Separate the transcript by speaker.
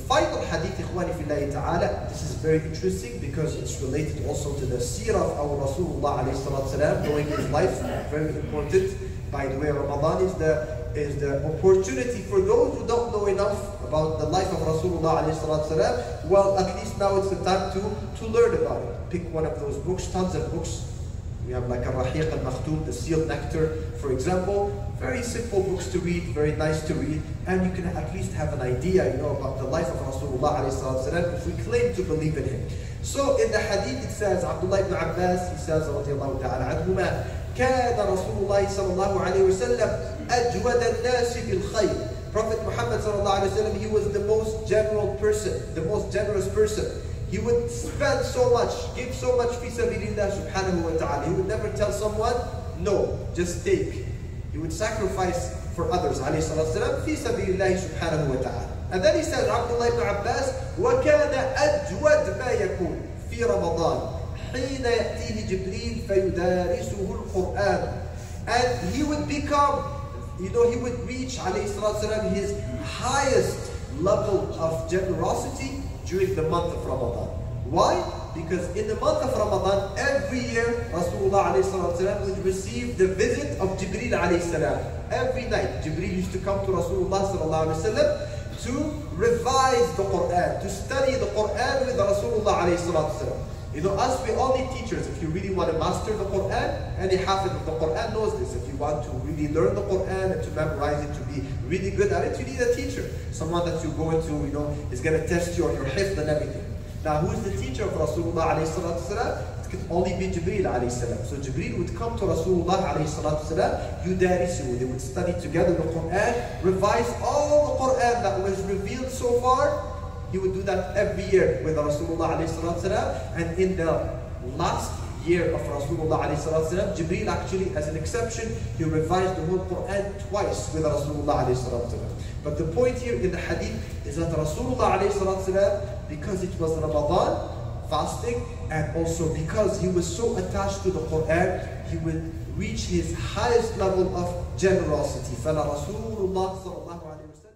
Speaker 1: final hadith, ikhwani fillahi ta'ala, this is very interesting because it's related also to the seerah of our Rasulullah alayhi salatu salam, knowing his life, very important. By the way, Ramadan is the opportunity for those who don't know enough about the life of Rasulullah alayhi salatu salam. Well, at least now it's the time to learn about it. Pick one of those books, tons of books. We have like Ar-Rahiq al-Makhtoum, the Sealed Nectar, for example. Very simple books to read, very nice to read, and you can at least have an idea, about the life of Rasulullah alayhi salatu salam if we claim to believe in him. So in the hadith it says, Abdullah ibn Abbas, he says, radiyallahu ta'ala anhuma, كان رسول الله صلى الله عليه وسلم أجود الناس بالخير. Prophet Muhammad صلى الله عليه وسلم, he was the most general person, the most generous person. He would spend so much, give so much fi sabilillah subhanahu wa ta'ala. He would never tell someone, no, just take. He would sacrifice for others, alayhi salatu salam, fi sabilillah subhanahu wa ta'ala. And then he says, Abdullah ibn Abbas, وَكَانَ أَجْوَدْ مَا يَكُونُ فِي رَمَضَانِ حين يأتيه جبريل فيدارسه القرآن. And he would become, he would reach alayhi salatu salam his highest level of generosity during the month of Ramadan. Why? Because in the month of Ramadan, every year Rasulullah alayhi salatu salam would receive the visit of Jibreel alayhi salam. Every night Jibreel used to come to Rasulullah sallallahu alayhi wasallam to revise the Quran, to study the Quran with Rasulullah alayhi salatu salam. Us, we all need teachers. If you really want to master the Quran, any hafiz of the Quran knows this. If you want to really learn the Quran and to memorize it, to be really good at it, you need a teacher. Someone that you go into, is going to test you on your hifz and everything. Now, who is the teacher of Rasulullah alayhi salatu salam? It could only be Jibreel alayhi salam. So Jibreel would come to Rasulullah alayhi salatu salam, yudarisuhu. They would study together the Quran, revise all the Quran that was revealed so far. He would do that every year with Rasulullah alayhi salatu salam. And in the last year of Rasulullah alayhi salatu salam, Jibreel actually, as an exception, he revised the whole Quran twice with Rasulullah alayhi salatu salam. But the point here in the hadith is that Rasulullah alayhi salatu salam, because it was Ramadan, fasting, and also because he was so attached to the Quran, he would reach his highest level of generosity. فَلَا رَسُولُ اللَّهِ صَلَّى اللَّهُ عَلَيْهِ وسلم